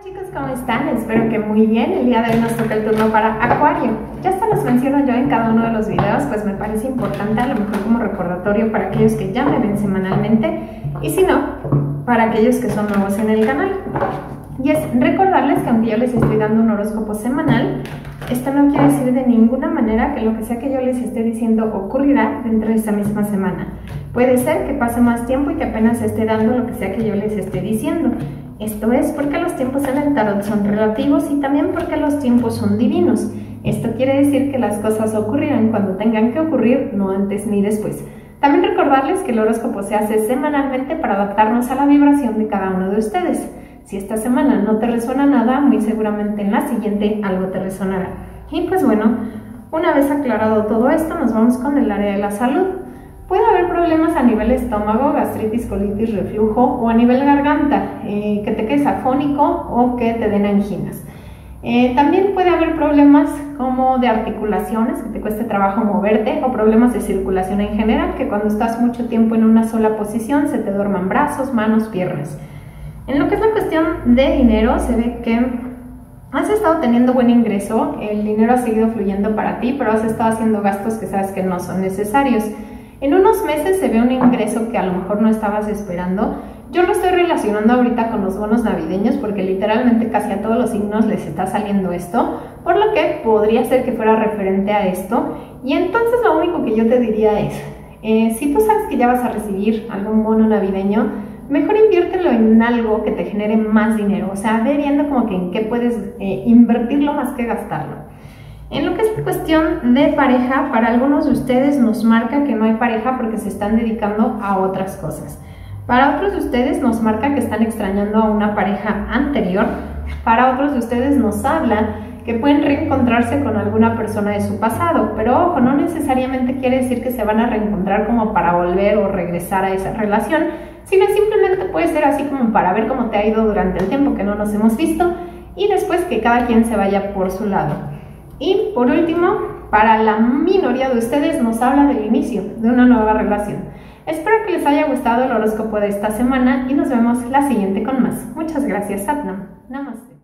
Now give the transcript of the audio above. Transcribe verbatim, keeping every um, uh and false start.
Chicos, ¿cómo están? Espero que muy bien. El día de hoy nos toca el turno para Acuario. Ya hasta los menciono yo en cada uno de los videos, pues me parece importante, a lo mejor como recordatorio para aquellos que ya me ven semanalmente y si no, para aquellos que son nuevos en el canal. Y es recordarles que aunque yo les estoy dando un horóscopo semanal, esto no quiere decir de ninguna manera que lo que sea que yo les esté diciendo ocurrirá dentro de esta misma semana. Puede ser que pase más tiempo y que apenas esté dando lo que sea que yo les esté diciendo. Esto es porque los tiempos en el tarot son relativos y también porque los tiempos son divinos. Esto quiere decir que las cosas ocurrirán cuando tengan que ocurrir, no antes ni después. También recordarles que el horóscopo se hace semanalmente para adaptarnos a la vibración de cada uno de ustedes. Si esta semana no te resuena nada, muy seguramente en la siguiente algo te resonará. Y pues bueno, una vez aclarado todo esto, nos vamos con el área de la salud. Puede haber problemas a nivel estómago, gastritis, colitis, reflujo o a nivel garganta, eh, que te quedes afónico o que te den anginas. Eh, también puede haber problemas como de articulaciones, que te cueste trabajo moverte, o problemas de circulación en general, que cuando estás mucho tiempo en una sola posición se te duerman brazos, manos, piernas. En lo que es la cuestión de dinero, se ve que has estado teniendo buen ingreso, el dinero ha seguido fluyendo para ti, pero has estado haciendo gastos que sabes que no son necesarios. En unos meses se ve un ingreso que a lo mejor no estabas esperando. Yo lo estoy relacionando ahorita con los bonos navideños porque literalmente casi a todos los signos les está saliendo esto, por lo que podría ser que fuera referente a esto. Y entonces lo único que yo te diría es, eh, si tú sabes que ya vas a recibir algún bono navideño, mejor inviértelo en algo que te genere más dinero. O sea, ve viendo como que en qué puedes eh, invertirlo más que gastarlo. En lo que es la cuestión de pareja, para algunos de ustedes nos marca que no hay pareja porque se están dedicando a otras cosas. Para otros de ustedes nos marca que están extrañando a una pareja anterior. Para otros de ustedes nos habla que pueden reencontrarse con alguna persona de su pasado. Pero ojo, no necesariamente quiere decir que se van a reencontrar como para volver o regresar a esa relación, sino simplemente puede ser así como para ver cómo te ha ido durante el tiempo que no nos hemos visto y después que cada quien se vaya por su lado. Y por último, para la minoría de ustedes nos habla del inicio de una nueva relación. Espero que les haya gustado el horóscopo de esta semana y nos vemos la siguiente con más. Muchas gracias, Satnam. Namaste.